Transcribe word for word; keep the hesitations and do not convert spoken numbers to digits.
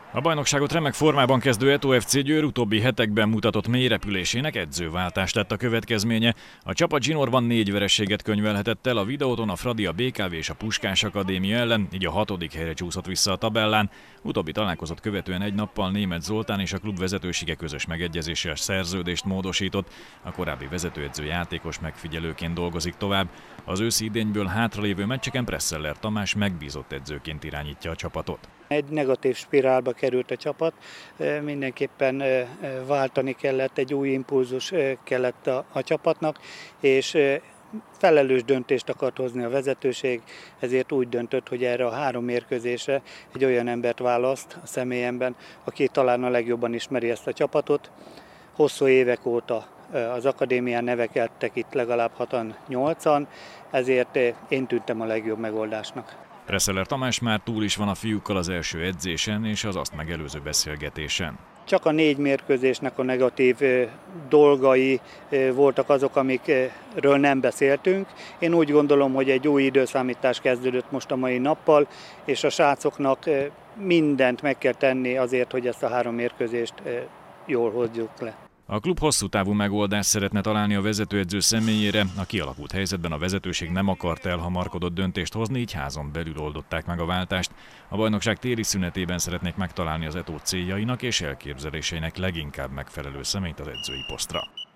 A bajnokságot remek formában kezdő Eto ef cé Győr utóbbi hetekben mutatott mélyrepülésének edzőváltást lett a következménye. A csapat zsinórban négy vereséget könyvelhetett el, a videóton a Fradi, a bé ká vé és a Puskás Akadémia ellen, így a hatodik helyre csúszott vissza a tabellán. Utóbbi találkozót követően egy nappal Németh Zoltán és a klub vezetősége közös megegyezéssel szerződést módosított. A korábbi vezetőedző játékos megfigyelőként dolgozik tovább. Az őszi idényből hátralévő meccseken Presseller Tamás megbízott edzőként irányítja a csapatot. Egy negatív spirálba került a csapat, mindenképpen váltani kellett, egy új impulzus kellett a, a csapatnak, és felelős döntést akart hozni a vezetőség, ezért úgy döntött, hogy erre a három mérkőzésre egy olyan embert választ a személyemben, aki talán a legjobban ismeri ezt a csapatot. Hosszú évek óta az akadémián nevekeltek itt legalább hatan, nyolcan, ezért én tűntem a legjobb megoldásnak. Presseller Tamás már túl is van a fiúkkal az első edzésen és az azt megelőző beszélgetésen. Csak a négy mérkőzésnek a negatív dolgai voltak azok, amikről nem beszéltünk. Én úgy gondolom, hogy egy új időszámítás kezdődött most a mai nappal, és a srácoknak mindent meg kell tenni azért, hogy ezt a három mérkőzést jól hozzuk le. A klub hosszú távú megoldást szeretne találni a vezetőedző személyére. A kialakult helyzetben a vezetőség nem akart elhamarkodott döntést hozni, így házon belül oldották meg a váltást. A bajnokság téli szünetében szeretnék megtalálni az Eto céljainak és elképzeléseinek leginkább megfelelő személyt az edzői posztra.